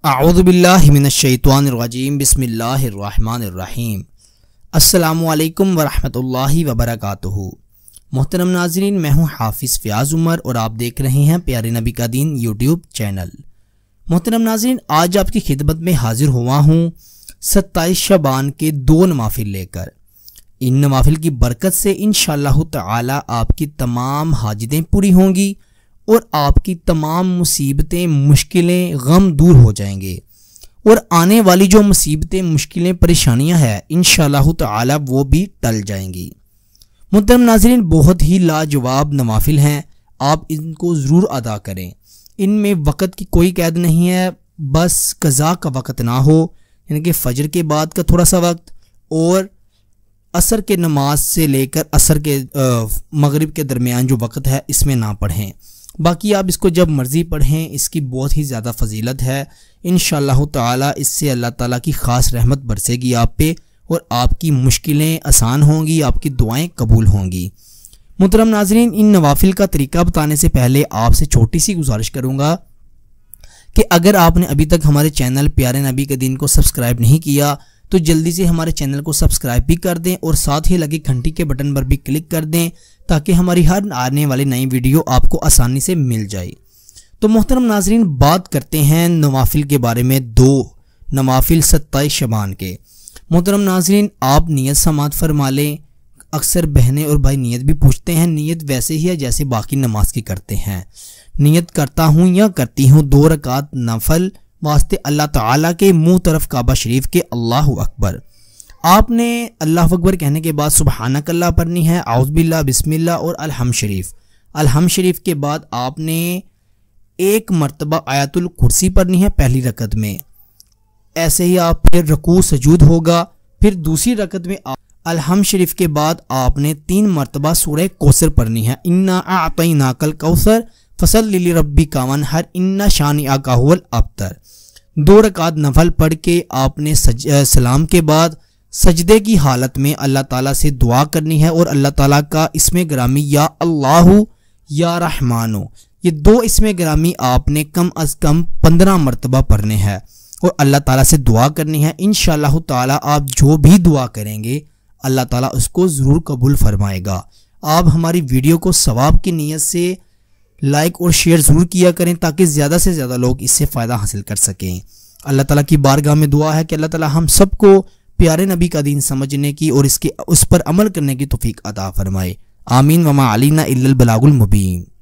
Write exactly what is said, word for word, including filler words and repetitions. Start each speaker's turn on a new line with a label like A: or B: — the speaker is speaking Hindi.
A: अऊज़ु बिल्लाहि मिनश्शैतानिर्रजीम बिस्मिल्लाहिर्रहमानिर्रहीम। अस्सलामु अलैकुम वरहमतुल्लाहि वबरकातुहू। मोहतरम नाज़रीन, मैं हूँ हाफिज़ फ़याज़ उमर और आप देख रहे हैं प्यारे नबी का दीन यूट्यूब चैनल। मोहतरम नाज़रीन, आज आपकी खिदमत में हाजिर हुआ हूँ सत्ताईस शबान के दो नवाफिल लेकर। इन नवाफिल की बरकत से इंशाअल्लाह ताला आपकी तमाम हाजतें पूरी होंगी और आपकी तमाम मुसीबतें, मुश्किलें, गम दूर हो जाएंगे और आने वाली जो मुसीबतें, मुश्किलें, परेशानियां हैं इंशाअल्लाह ताला वो भी टल जाएंगी। मुहतरम नाज़रीन, बहुत ही लाजवाब नवाफिल हैं, आप इनको ज़रूर अदा करें। इनमें वक़्त की कोई कैद नहीं है, बस कज़ा का वक़्त ना हो, यानी कि फ़जर के बाद का थोड़ा सा वक्त और असर के नमाज से लेकर असर के मगरिब के दरमियान जो वक़्त है इसमें ना पढ़ें। बाकी आप इसको जब मर्ज़ी पढ़ें, इसकी बहुत ही ज़्यादा फजीलत है। इंशाअल्लाह ताला इससे अल्लाह ताला की ख़ास रहमत बरसेगी आप पे और आपकी मुश्किलें आसान होंगी, आपकी दुआएं कबूल होंगी। मुहतरम नाज़रीन, इन नवाफिल का तरीका बताने से पहले आपसे छोटी सी गुजारिश करूँगा कि अगर आपने अभी तक हमारे चैनल प्यारे नबी के दीन को सब्सक्राइब नहीं किया तो जल्दी से हमारे चैनल को सब्सक्राइब भी कर दें और साथ ही लगे घंटी के बटन पर भी क्लिक कर दें ताकि हमारी हर आने वाली नई वीडियो आपको आसानी से मिल जाए। तो मोहतरम नाजरीन, बात करते हैं नवाफिल के बारे में। दो नवाफिल सत्ताईस शबान के। मोहतरम नाजरीन, आप नियत समात फरमा लें। अक्सर बहनें और भाई नियत भी पूछते हैं, नियत वैसे ही है जैसे बाकी नमाज की करते हैं। नियत करता हूँ या करती हूँ दो रकात नफल वास्ते अल्लाह ताला के मुंह तरफ काबा शरीफ के। अल्लाह अकबर। आपने अल्लाह अकबर कहने के बाद सुबहानक अल्लाह पढ़नी है, आउज़ बिल्लाह, बिस्मिल्लाह और अलहम शरीफ। अलहम शरीफ के बाद आपने एक मरतबा आयतुल कुर्सी पढ़नी है पहली रकत में। ऐसे ही आप फिर रुकू सजूद होगा। फिर दूसरी रकत में अलहम शरीफ के बाद आपने तीन मरतबा सूरह कौसर पढ़नी है। इन्ना आतैनाकल कौसर फसल्लि लिरब्बिका वन्हर इन्ना शानिअका हुवल अब्तर। दो रकात नफल पढ़ के आपने सज, सलाम के बाद सजदे की हालत में अल्लाह ताला से दुआ करनी है और अल्लाह ताला का इसमें ग्रामी या अल्लाहु या रहमानो, ये दो इसमें ग्रामी आपने कम अज़ कम पंद्रह मरतबा पढ़ने हैं और अल्लाह ताला से दुआ करनी है। इंशाअल्लाह ताला आप जो भी दुआ करेंगे अल्लाह ताला उसको ज़रूर कबूल फरमाएगा। आप हमारी वीडियो को सवाब की नीयत से लाइक और शेयर ज़रूर किया करें ताकि ज़्यादा से ज़्यादा लोग इससे फ़ायदा हासिल कर सकें। अल्लाह ताला की बारगाह में दुआ है कि अल्लाह ताला हम सबको प्यारे नबी का दीन समझने की और इसके उस पर अमल करने की तौफीक अता फरमाए। आमीन। वमा अलीना इल्लल बलागुल मुबीन।